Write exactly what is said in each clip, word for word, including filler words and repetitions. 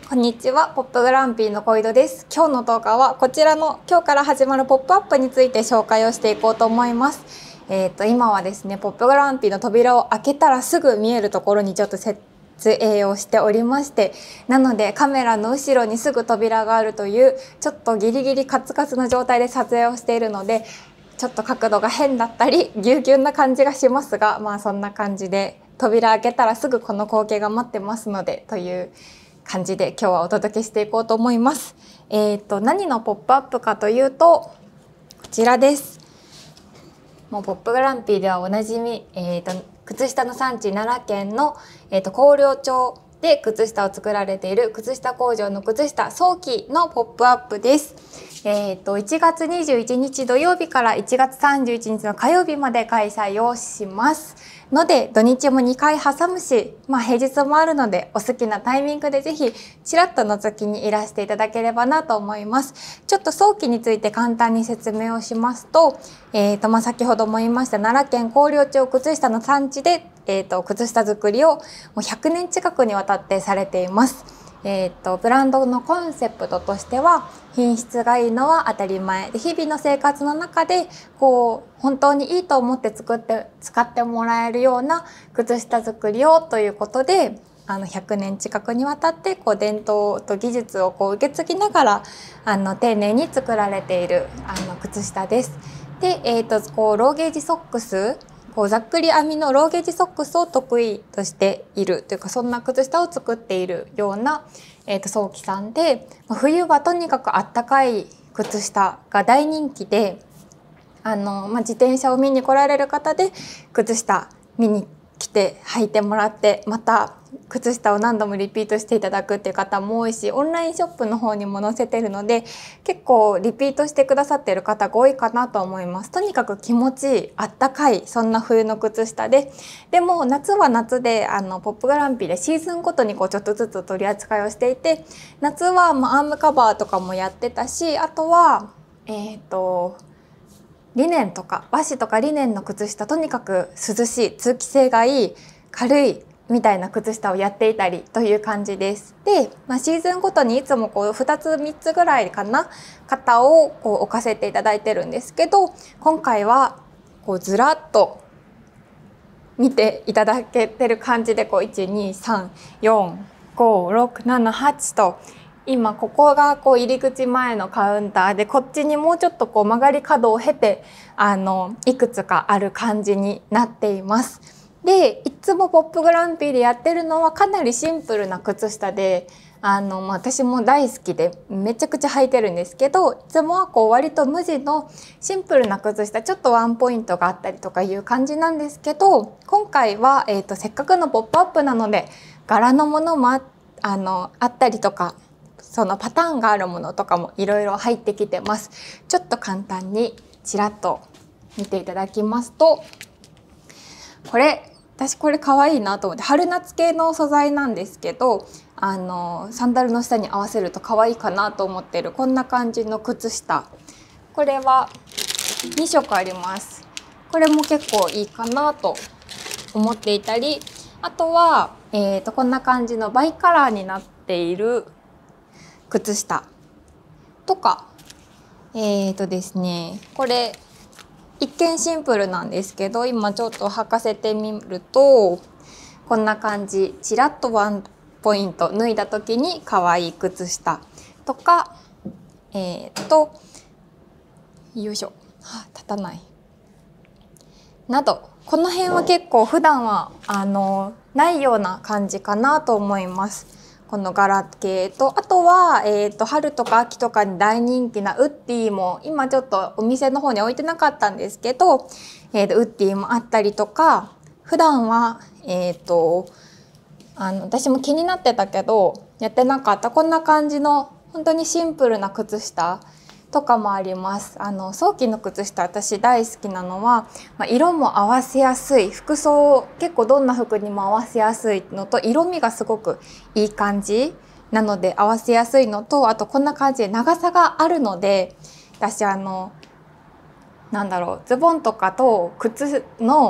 こんにちは、ポップグランピーの小井戸です。今日の動画はこちらの今日から始まるポップアップについて紹介をしていこうと思います。えっと今はですね、ポップグランピーの扉を開けたらすぐ見えるところにちょっと設営をしておりまして、なのでカメラの後ろにすぐ扉があるというちょっとギリギリカツカツの状態で撮影をしているので、ちょっと角度が変だったりぎゅうぎゅうな感じがしますが、まあそんな感じで扉開けたらすぐこの光景が待ってますのでという感じで今日はお届けしていこうと思います。えーと何のポップアップかというとこちらです。もうポップグランピーではおなじみ、えーと靴下の産地奈良県の、えーと広陵町で靴下を作られている靴下工場の靴下早期のポップアップです。えーといちがつにじゅういちにち土曜日からいちがつさんじゅういちにちの火曜日まで開催をしますので、土日もにかい挟むし、まあ、平日もあるのでお好きなタイミングでぜひちらっと覗きにいらしていただければなと思います。ちょっと早期について簡単に説明をしますと、えーとまあ、先ほども言いました奈良県広陵町靴下の産地で、えーと靴下作りをもうひゃくねん近くにわたってされています。えーとブランドのコンセプトとしては品質がいいのは当たり前で、日々の生活の中でこう本当にいいと思って作って使ってもらえるような靴下作りをということで、あのひゃくねん近くにわたってこう伝統と技術をこう受け継ぎながらあの丁寧に作られているあの靴下です。で、えーとこうローゲージソックス、こうざっくり編みのローゲージソックスを得意としているというか、そんな靴下を作っているような、えー、と早期さんで、冬はとにかくあったかい靴下が大人気で、あの、まあ、自転車を見に来られる方で靴下見に来て履いてもらって、また靴下を何度もリピートしていただくっていう方も多いし、オンラインショップの方にも載せてるので結構リピートしてくださっている方が多いかなと思います。とにかく気持ちいいあったかい、そんな冬の靴下で、でも夏は夏であのポップグランピーでシーズンごとにこうちょっとずつ取り扱いをしていて、夏はまあアームカバーとかもやってたし、あとはえっとリネンとか和紙とかリネンの靴下、とにかく涼しい、通気性がいい、軽いみたいな靴下をやっていたりという感じです。で、まあ、シーズンごとにいつもこうふたつみっつぐらいかな型をこう置かせていただいてるんですけど、今回はこうずらっと見ていただけてる感じで、こういちにさんよんごろくななはちと、今ここがこう入り口前のカウンターで、こっちにもうちょっとこう曲がり角を経てあのいくつかある感じになっています。で、いつもポップグランピーでやってるのはかなりシンプルな靴下で、あの、まあ、私も大好きでめちゃくちゃ履いてるんですけど、いつもはこう割と無地のシンプルな靴下、ちょっとワンポイントがあったりとかいう感じなんですけど、今回は、えーと、せっかくのポップアップなので柄のものも あ, あのあったりとか、そのパターンがあるものとかもいろいろ入ってきてます。ちょっと簡単にちらっと見ていただきますと、これ私これ可愛いなと思って、春夏系の素材なんですけど、あのサンダルの下に合わせると可愛いかなと思ってるこんな感じの靴下、これはにしょくあります。これも結構いいかなと思っていたり、あとは、えー、とこんな感じのバイカラーになっている靴下とか、えーとですねこれ一見シンプルなんですけど、今ちょっと履かせてみるとこんな感じ、ちらっとワンポイント脱いだ時に可愛い靴下とか、えーとよいしょ、はあ、立たないなど、この辺は結構普段はあのないような感じかなと思います。この柄系と、あとは、えーと春とか秋とかに大人気なウッディも今ちょっとお店の方に置いてなかったんですけど、えーとウッディもあったりとか、普段はえーとあの私も気になってたけどやってなかったこんな感じの本当にシンプルな靴下とかもあります。あの早期の靴下私大好きなのは、まあ、色も合わせやすい、服装結構どんな服にも合わせやすいのと、色味がすごくいい感じなので合わせやすいのと、あとこんな感じで長さがあるので、私あのなんだろう、ズボンとかと靴の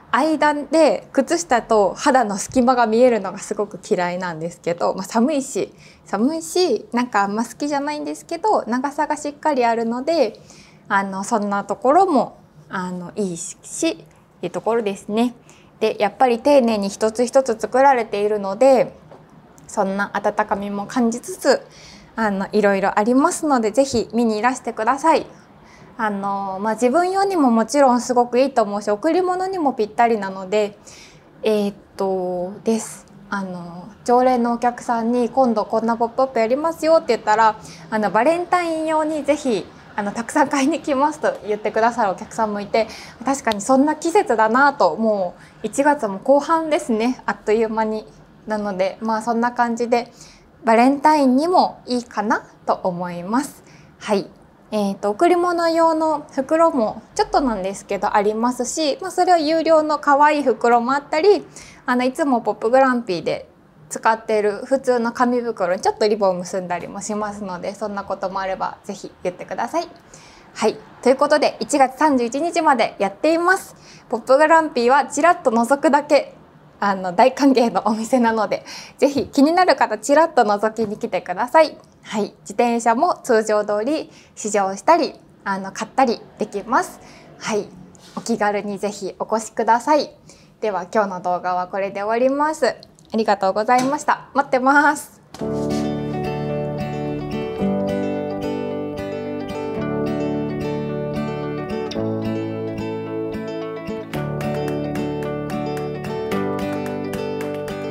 間で靴下と肌の隙間が見えるのがすごく嫌いなんですけど、まあ、寒いし寒いしなんかあんま好きじゃないんですけど、長さがしっかりあるので、あのそんなところもあのいいしっていうところですね。でやっぱり丁寧に一つ一つ作られているので、そんな温かみも感じつつ、あのいろいろありますので、ぜひ見にいらしてください。あのまあ、自分用にももちろんすごくいいと思うし、贈り物にもぴったりなので、えー、っとですあの常連のお客さんに今度こんなポップアップやりますよって言ったら、あのバレンタイン用にぜひあのたくさん買いに来ますと言ってくださるお客さんもいて、確かにそんな季節だなと。もういちがつも後半ですね、あっという間に。なのでまあそんな感じでバレンタインにもいいかなと思います。はい。えー、と贈り物用の袋もちょっとなんですけどありますし、まあ、それは有料の可愛い袋もあったり、あのいつもポップグランピーで使っている普通の紙袋にちょっとリボンを結んだりもしますので、そんなこともあればぜひ言ってください。はい、ということでいちがつさんじゅういちにちまでやっています。ポップグランピーはちらっと覗くだけあの大歓迎のお店なので、ぜひ気になる方ちらっと覗きに来てください。はい、自転車も通常通り試乗したりあの買ったりできます。はい、お気軽にぜひお越しください。では今日の動画はこれで終わります。ありがとうございました。待ってます。